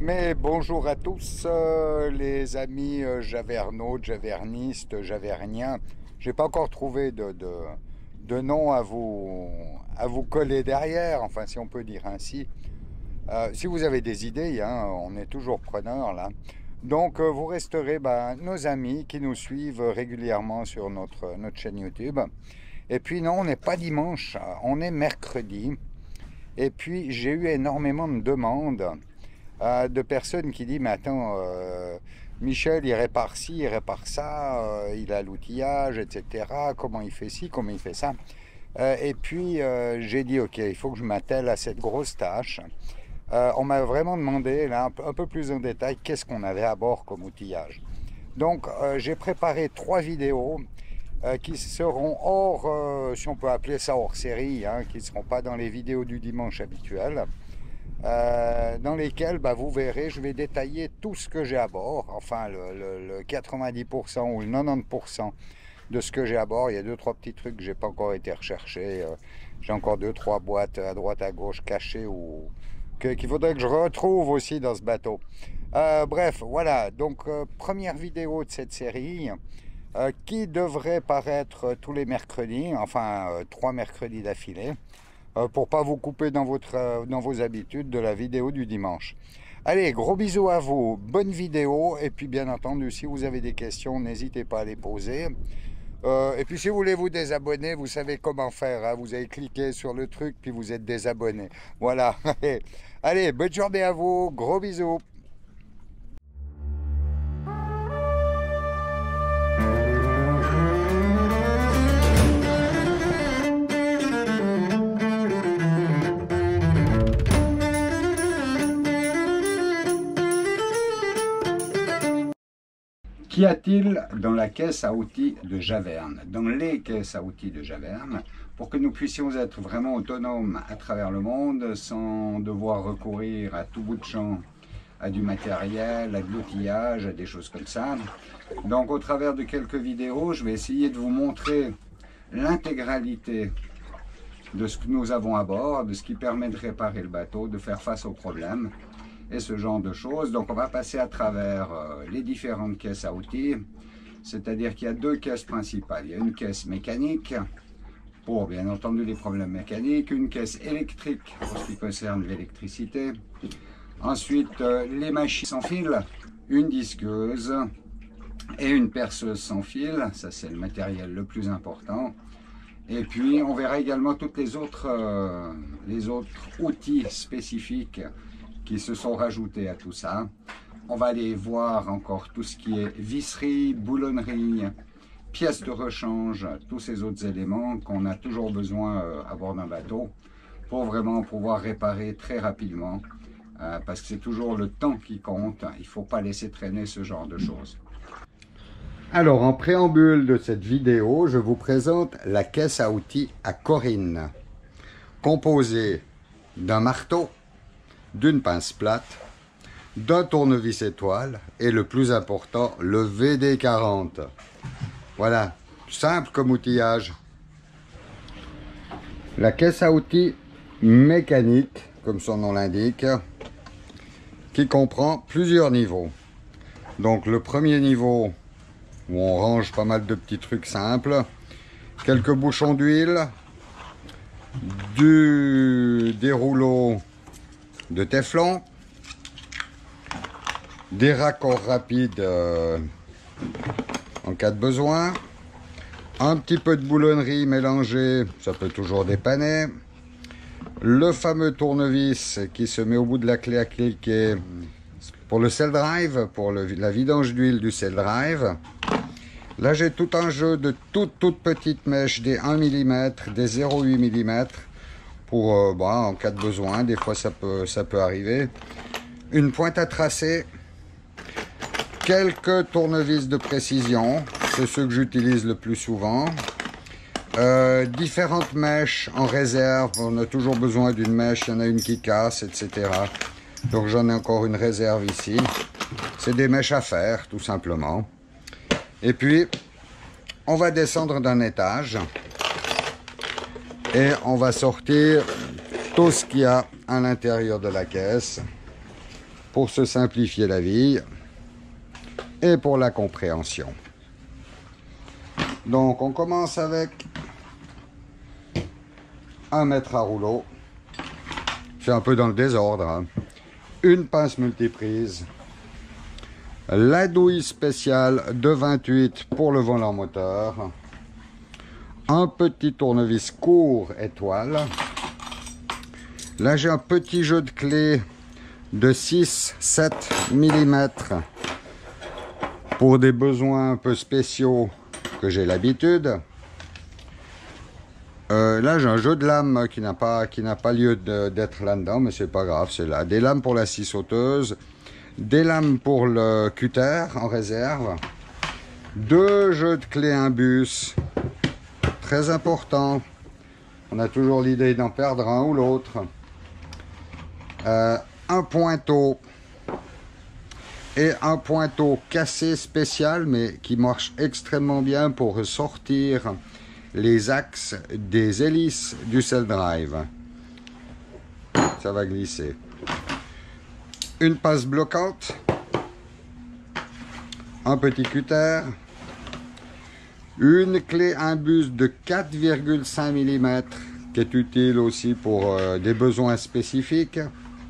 Mais bonjour à tous, les amis javernautes, javernistes, javerniens. J'ai pas encore trouvé de nom à vous coller derrière, enfin si on peut dire ainsi. Si vous avez des idées, hein, on est toujours preneurs là. Donc vous resterez nos amis qui nous suivent régulièrement sur notre chaîne YouTube. Et puis non, on n'est pas dimanche, on est mercredi. Et puis j'ai eu énormément de demandes de personnes qui disent, mais attends, Michel, il répare ci, il répare ça, il a l'outillage, etc. Comment il fait ci, comment il fait ça. Et puis j'ai dit, ok, il faut que je m'attelle à cette grosse tâche. On m'a vraiment demandé, là, un peu plus en détail, qu'est-ce qu'on avait à bord comme outillage. Donc j'ai préparé 3 vidéos qui seront hors, si on peut appeler ça hors série, hein, qui ne seront pas dans les vidéos du dimanche habituelles. Dans lesquels vous verrez, je vais détailler tout ce que j'ai à bord, enfin le 90% ou le 90% de ce que j'ai à bord. Il y a 2-3 petits trucs que j'ai pas encore été recherchés. J'ai encore 2-3 boîtes à droite à gauche cachées ou qu'il faudrait que je retrouve aussi dans ce bateau. Bref, voilà, donc première vidéo de cette série qui devrait paraître tous les mercredis, enfin 3 mercredis d'affilée, pour pas vous couper dans vos habitudes de la vidéo du dimanche. Allez, gros bisous à vous, bonne vidéo, et puis bien entendu, si vous avez des questions, n'hésitez pas à les poser. Et puis si vous voulez vous désabonner, vous savez comment faire, hein, vous avez cliqué sur le truc, puis vous êtes désabonné. Voilà, allez, bonne journée à vous, gros bisous. Qu'y a-t-il dans la caisse à outils de Javerne, dans les caisses à outils de Javerne, pour que nous puissions être vraiment autonomes à travers le monde sans devoir recourir à tout bout de champ à du matériel, à de l'outillage, à des choses comme ça. Donc au travers de quelques vidéos, je vais essayer de vous montrer l'intégralité de ce que nous avons à bord, de ce qui permet de réparer le bateau, de faire face aux problèmes et ce genre de choses. Donc on va passer à travers les différentes caisses à outils, c'est-à-dire qu'il y a 2 caisses principales. Il y a une caisse mécanique pour bien entendu les problèmes mécaniques, une caisse électrique pour ce qui concerne l'électricité, ensuite les machines sans fil, une disqueuse et une perceuse sans fil, ça c'est le matériel le plus important. Et puis on verra également toutes les autres outils spécifiques qui se sont rajoutés à tout ça. On va aller voir encore tout ce qui est visserie, boulonnerie, pièces de rechange, tous ces autres éléments qu'on a toujours besoin à bord d'un bateau pour vraiment pouvoir réparer très rapidement parce que c'est toujours le temps qui compte. Il ne faut pas laisser traîner ce genre de choses. Alors, en préambule de cette vidéo, je vous présente la caisse à outils à Corinne, composée d'un marteau, d'une pince plate, d'un tournevis étoile et le plus important, le VD40. Voilà, simple comme outillage. La caisse à outils mécanique, comme son nom l'indique, qui comprend plusieurs niveaux. Donc le premier niveau, où on range pas mal de petits trucs simples, quelques bouchons d'huile, des rouleaux de téflon, des raccords rapides en cas de besoin, un petit peu de boulonnerie mélangée, ça peut toujours dépanner, le fameux tournevis qui se met au bout de la clé à cliquer pour le cell drive, pour la vidange d'huile du cell drive. Là j'ai tout un jeu de toutes petites mèches, des 1 mm, des 0,8 mm, pour en cas de besoin, des fois ça peut arriver. Une pointe à tracer, quelques tournevis de précision, c'est ceux que j'utilise le plus souvent. Différentes mèches en réserve, on a toujours besoin d'une mèche, il y en a une qui casse, etc. Donc j'en ai encore une réserve ici. C'est des mèches à faire, tout simplement. Et puis, on va descendre d'un étage et on va sortir tout ce qu'il y a à l'intérieur de la caisse. pour se simplifier la vie et pour la compréhension. Donc on commence avec un mètre à rouleau. C'est un peu dans le désordre, hein. Une pince multiprise, la douille spéciale de 28 pour le volant moteur, un petit tournevis court étoile. Là j'ai un petit jeu de clés de 6-7 mm pour des besoins un peu spéciaux que j'ai l'habitude. Là j'ai un jeu de lames qui n'a pas lieu d'être là-dedans, mais c'est pas grave, c'est là. Des lames pour la scie sauteuse, des lames pour le cutter en réserve, deux jeux de clés imbus, très important. On a toujours l'idée d'en perdre un ou l'autre. Un pointeau et un pointeau cassé spécial, mais qui marche extrêmement bien pour sortir les axes des hélices du cell drive. Ça va glisser. Une passe bloquante, un petit cutter, une clé imbus de 4,5 mm qui est utile aussi pour des besoins spécifiques,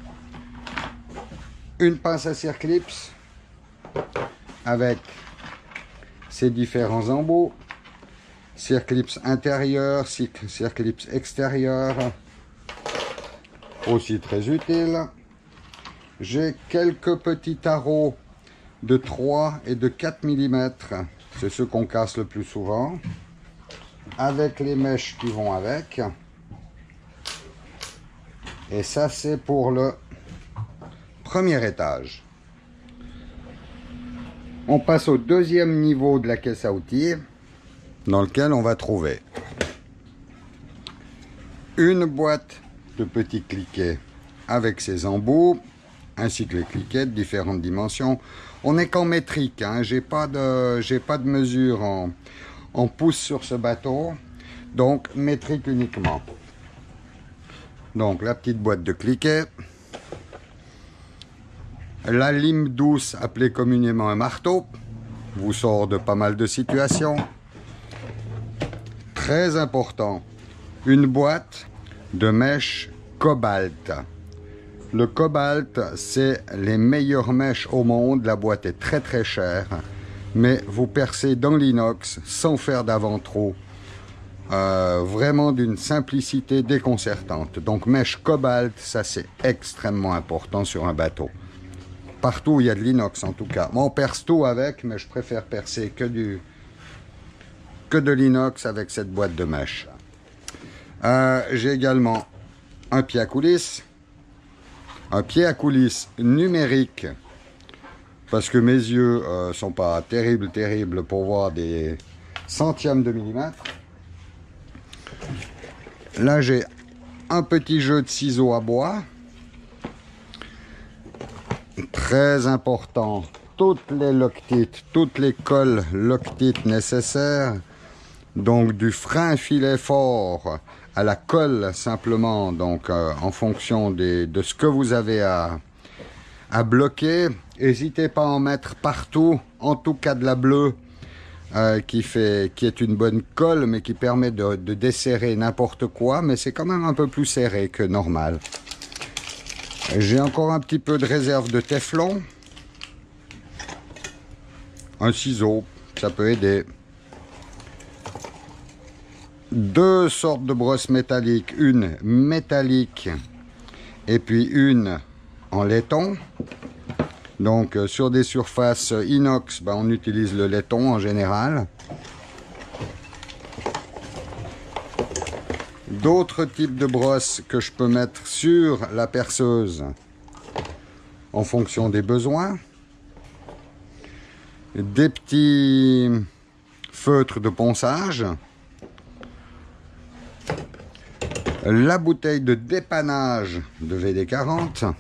une pince à circlips avec ses différents embouts, circlips intérieur, circlips extérieur, aussi très utile. J'ai quelques petits tarots de 3 et de 4 mm, c'est ceux qu'on casse le plus souvent, avec les mèches qui vont avec. Et ça c'est pour le premier étage. On passe au deuxième niveau de la caisse à outils, dans lequel on va trouver une boîte de petits cliquets avec ses embouts, ainsi que les cliquets de différentes dimensions. On n'est qu'en métrique, hein. J'ai pas de mesure en pouces sur ce bateau, donc métrique uniquement. Donc la petite boîte de cliquets, la lime douce appelée communément un marteau, vous sort de pas mal de situations. Très important, une boîte de mèches cobalt. Le cobalt, c'est les meilleures mèches au monde. La boîte est très très chère, mais vous percez dans l'inox sans faire d'avant-trou. Vraiment d'une simplicité déconcertante. Donc mèche cobalt, ça c'est extrêmement important sur un bateau. Partout où il y a de l'inox en tout cas. Moi on perce tout avec, mais je préfère percer que de l'inox avec cette boîte de mèche. J'ai également un pied à coulisses. Un pied à coulisses numérique, parce que mes yeux sont pas terribles pour voir des centièmes de millimètre. Là j'ai un petit jeu de ciseaux à bois. Très important, toutes les Loctite, toutes les colles Loctite nécessaires. Donc du frein filet fort à la colle simplement, donc en fonction de ce que vous avez à bloquer. N'hésitez pas à en mettre partout, en tout cas de la bleue qui est une bonne colle mais qui permet de desserrer n'importe quoi, mais c'est quand même un peu plus serré que normal. J'ai encore un petit peu de réserve de téflon, un ciseau, ça peut aider. Deux sortes de brosses métalliques, une métallique et puis une en laiton. Donc sur des surfaces inox, on utilise le laiton en général. D'autres types de brosses que je peux mettre sur la perceuse en fonction des besoins. Des petits feutres de ponçage. La bouteille de dépannage de VD40.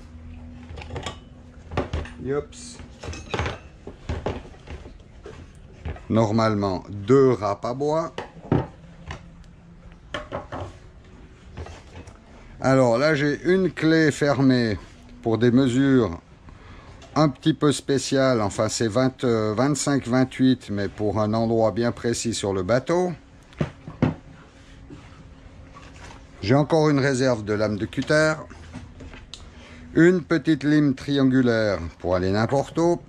Yops. Normalement 2 râpes à bois. Alors là j'ai une clé fermée pour des mesures un petit peu spécial, enfin c'est 25-28, mais pour un endroit bien précis sur le bateau. J'ai encore une réserve de lame de cutter. Une petite lime triangulaire pour aller n'importe où.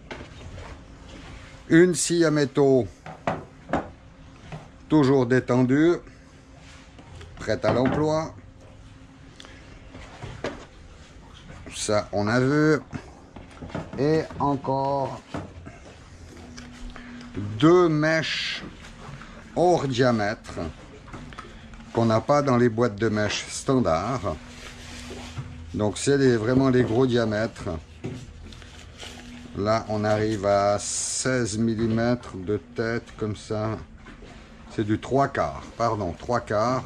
Une scie à métaux, toujours détendue, prête à l'emploi. Ça, on a vu. Et encore 2 mèches hors diamètre qu'on n'a pas dans les boîtes de mèches standard. Donc c'est vraiment les gros diamètres. Là on arrive à 16 mm de tête comme ça. C'est du 3/4, pardon, 3/4.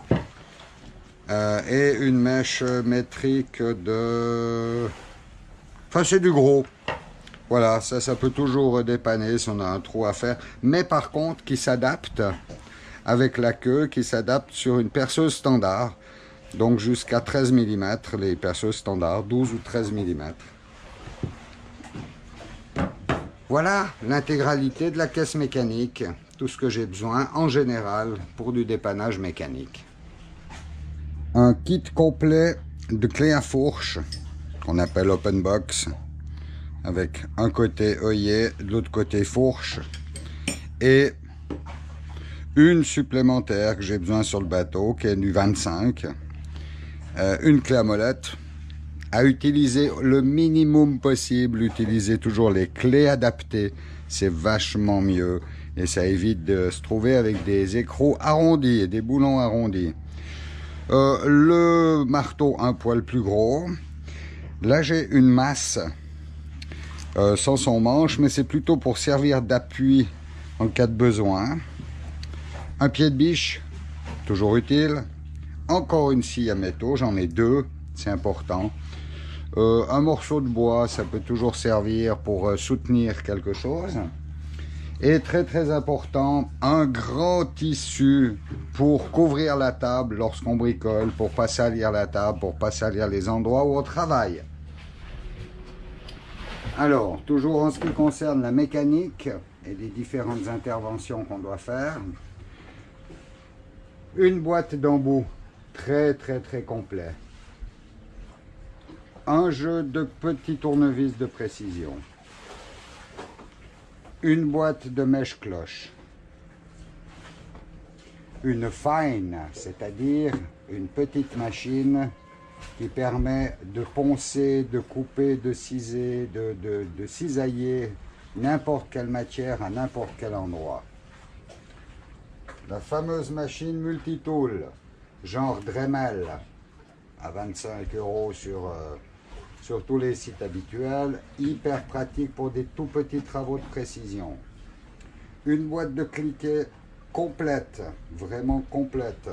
Et une mèche métrique de... Enfin c'est du gros. Voilà, ça peut toujours dépanner si on a un trou à faire. Mais par contre qui s'adapte avec la queue, qui s'adapte sur une perceuse standard. Donc jusqu'à 13 mm, les perceuses standards, 12 ou 13 mm. Voilà l'intégralité de la caisse mécanique, tout ce que j'ai besoin en général pour du dépannage mécanique. Un kit complet de clés à fourche, qu'on appelle open box, avec un côté œillet, de l'autre côté fourche, et une supplémentaire que j'ai besoin sur le bateau, qui est du 25. Une clé à molette, à utiliser le minimum possible, utiliser toujours les clés adaptées, c'est vachement mieux et ça évite de se trouver avec des écrous arrondis et des boulons arrondis. Le marteau un poil plus gros, là j'ai une masse sans son manche, mais c'est plutôt pour servir d'appui en cas de besoin. Un pied de biche, toujours utile. Encore une scie à métaux, j'en ai 2, c'est important. Un morceau de bois, ça peut toujours servir pour soutenir quelque chose. Et très très important, un grand tissu pour couvrir la table lorsqu'on bricole, pour pas salir la table, pour pas salir les endroits où on travaille. Alors, toujours en ce qui concerne la mécanique et les différentes interventions qu'on doit faire, une boîte d'embout très complet. Un jeu de petits tournevis de précision. Une boîte de mèche cloche. Une fine, c'est-à-dire une petite machine qui permet de poncer, de couper, de ciser, de cisailler n'importe quelle matière à n'importe quel endroit. La fameuse machine multitool, genre Dremel, à 25 € sur tous les sites habituels, hyper pratique pour des tout petits travaux de précision. Une boîte de cliquet complète, vraiment complète.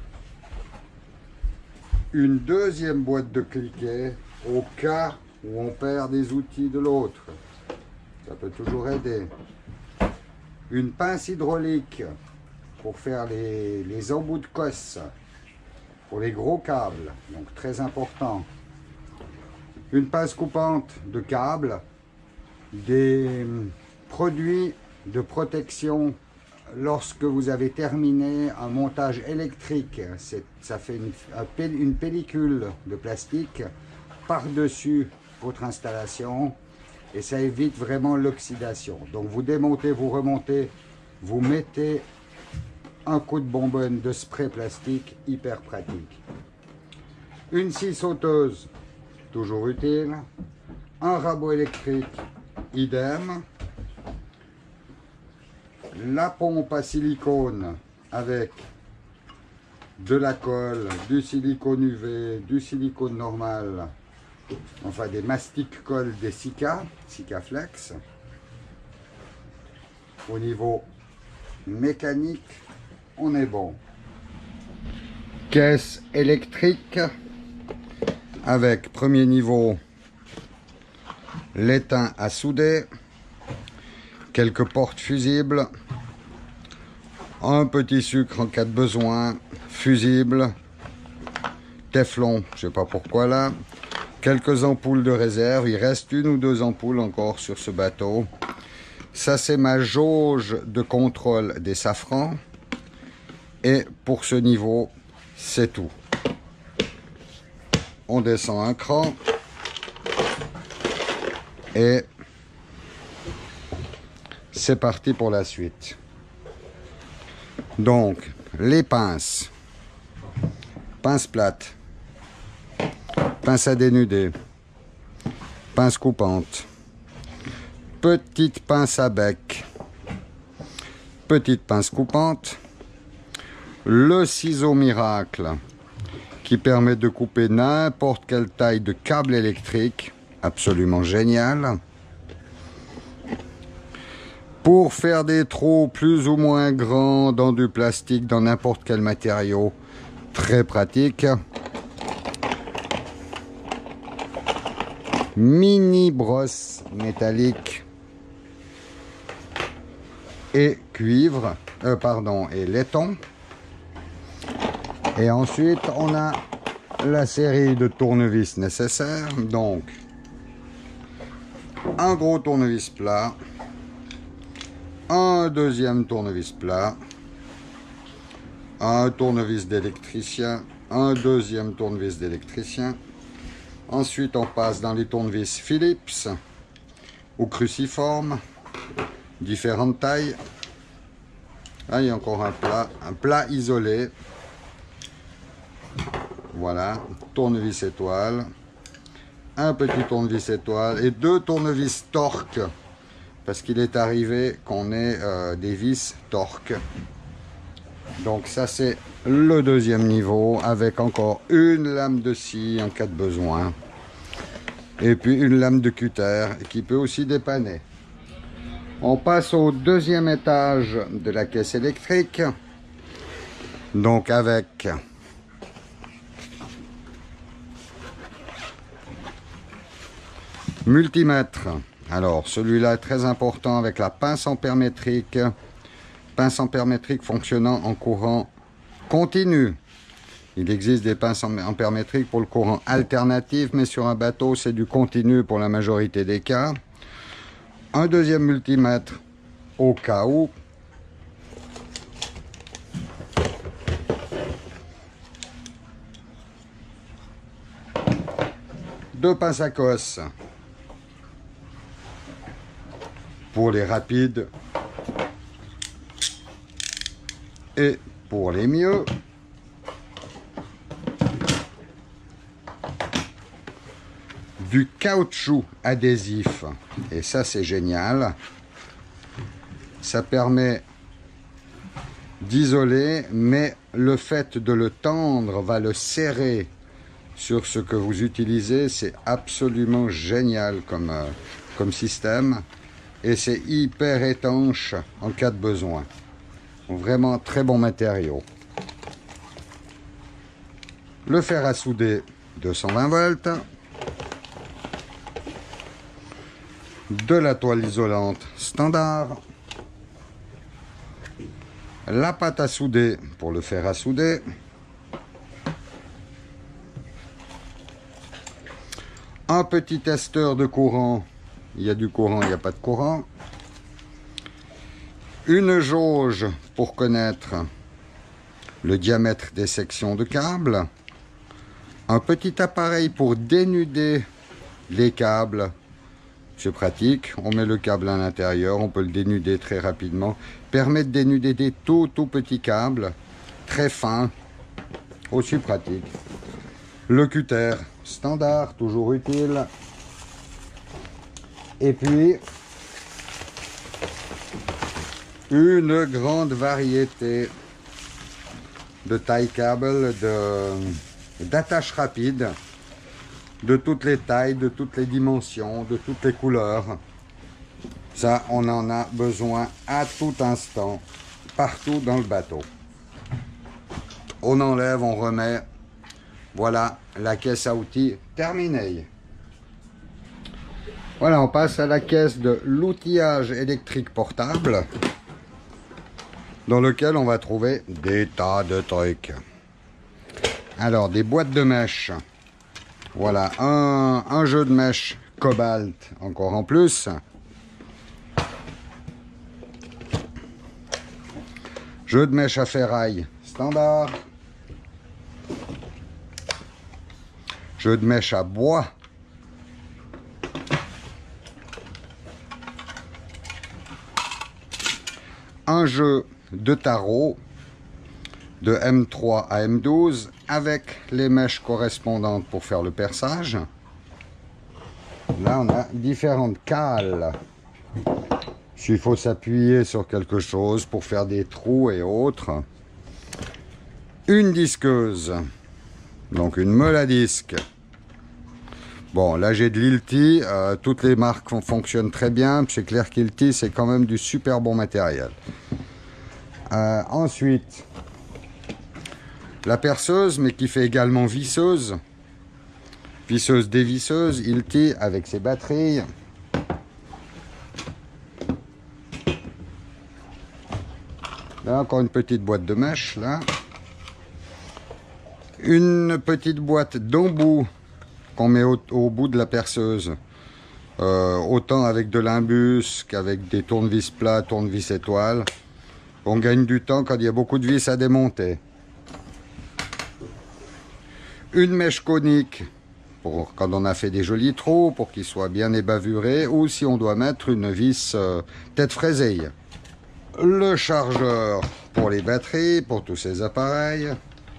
Une deuxième boîte de cliquet au cas où on perd des outils de l'autre. Ça peut toujours aider. Une pince hydraulique pour faire les embouts de cosse, pour les gros câbles, donc très important. Une pince coupante de câbles, des produits de protection lorsque vous avez terminé un montage électrique. Ça fait une pellicule de plastique par-dessus votre installation et ça évite vraiment l'oxydation. Donc vous démontez, vous remontez, vous mettez un coup de bonbonne de spray plastique, hyper pratique. Une scie sauteuse, toujours utile. Un rabot électrique, idem. La pompe à silicone avec de la colle, du silicone UV, du silicone normal, enfin des mastic colle, des Sikaflex. Au niveau mécanique, on est bon. Caisse électrique avec premier niveau l'étain à souder, quelques portes fusibles, un petit sucre en cas de besoin, fusible, téflon, je sais pas pourquoi là, quelques ampoules de réserve. Il reste une ou deux ampoules encore sur ce bateau. Ça, c'est ma jauge de contrôle des safrans. Et pour ce niveau, c'est tout. On descend un cran. Et c'est parti pour la suite. Donc, les pinces. Pince plate. Pince à dénuder. Pince coupante. Petite pince à bec. Petite pince coupante. Le ciseau miracle qui permet de couper n'importe quelle taille de câble électrique. Absolument génial. Pour faire des trous plus ou moins grands dans du plastique, dans n'importe quel matériau, très pratique. Mini brosse métallique et cuivre, et laiton. Et ensuite, on a la série de tournevis nécessaires. Donc, un gros tournevis plat, un deuxième tournevis plat, un tournevis d'électricien, un deuxième tournevis d'électricien. Ensuite, on passe dans les tournevis Philips ou cruciformes, différentes tailles. Là, il y a encore un plat isolé. Voilà, tournevis étoile, un petit tournevis étoile et deux tournevis torque, parce qu'il est arrivé qu'on ait des vis torque. Donc ça, c'est le deuxième niveau, avec encore une lame de scie en cas de besoin. Et puis une lame de cutter qui peut aussi dépanner. On passe au deuxième étage de la caisse électrique. Donc avec multimètre. Alors celui-là est très important avec la pince ampère-métrique. Pince ampère-métrique fonctionnant en courant continu. Il existe des pinces ampère-métriques pour le courant alternatif, mais sur un bateau, c'est du continu pour la majorité des cas. Un deuxième multimètre au cas où. Deux pinces à cosse pour les rapides et pour les mieux. Du caoutchouc adhésif, et ça c'est génial, ça permet d'isoler, mais le fait de le tendre va le serrer sur ce que vous utilisez. C'est absolument génial comme système, et c'est hyper étanche en cas de besoin. Vraiment très bon matériau. Le fer à souder 220 volts. De la toile isolante standard, la pâte à souder pour le fer à souder, un petit testeur de courant, il y a du courant, il n'y a pas de courant, une jauge pour connaître le diamètre des sections de câbles, un petit appareil pour dénuder les câbles. C'est pratique, on met le câble à l'intérieur, on peut le dénuder très rapidement. Permet de dénuder des tout petits câbles, très fins, aussi pratique. Le cutter standard, toujours utile. Et puis, une grande variété de taille câble, d'attache rapide. De toutes les tailles, de toutes les dimensions, de toutes les couleurs. Ça, on en a besoin à tout instant, partout dans le bateau. On enlève, on remet. Voilà, la caisse à outils terminée. Voilà, on passe à la caisse de l'outillage électrique portable, dans lequel on va trouver des tas de trucs. Alors, des boîtes de mèches. Voilà, un jeu de mèche cobalt encore en plus. Jeu de mèche à ferraille standard. Jeu de mèche à bois. Un jeu de tarot de M3 à M12 avec les mèches correspondantes pour faire le perçage. Là, on a différentes cales. S'il faut s'appuyer sur quelque chose pour faire des trous et autres. Une disqueuse, donc une meule à disque. Bon, là j'ai de l'Ilty, toutes les marques fonctionnent très bien. C'est clair qu'Ilty, c'est quand même du super bon matériel. Ensuite, la perceuse, mais qui fait également visseuse. Visseuse dévisseuse, Ilty avec ses batteries. Là, encore une petite boîte de mèche, là. Une petite boîte d'embout qu'on met au bout de la perceuse. Autant avec de l'imbus qu'avec des tournevis plats, tournevis étoiles. On gagne du temps quand il y a beaucoup de vis à démonter. Une mèche conique pour quand on a fait des jolis trous, pour qu'ils soient bien ébavurés, ou si on doit mettre une vis tête fraisée. Le chargeur pour les batteries, pour tous ces appareils.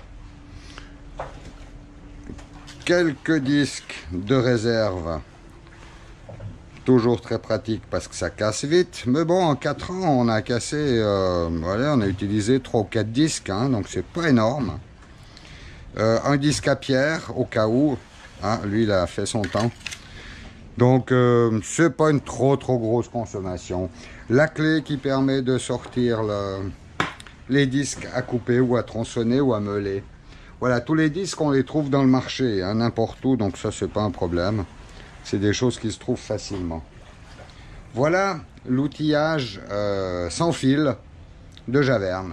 Quelques disques de réserve. Toujours très pratique parce que ça casse vite. Mais bon, en 4 ans, on a cassé, voilà, on a utilisé 3 ou 4 disques, hein, donc c'est pas énorme. Un disque à pierre, au cas où, hein, lui il a fait son temps. Donc c'est pas une trop grosse consommation. La clé qui permet de sortir les disques à couper ou à tronçonner ou à meuler. Voilà, tous les disques on les trouve dans le marché, hein, n'importe où, donc ça c'est pas un problème. C'est des choses qui se trouvent facilement. Voilà l'outillage sans fil de Javerne.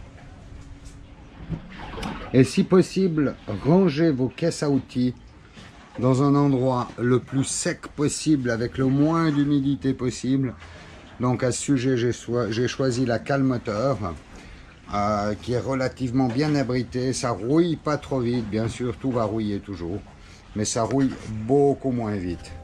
Et si possible, rangez vos caisses à outils dans un endroit le plus sec possible, avec le moins d'humidité possible. Donc à ce sujet, j'ai choisi la cale moteur, qui est relativement bien abritée. Ça rouille pas trop vite, bien sûr, tout va rouiller toujours, mais ça rouille beaucoup moins vite.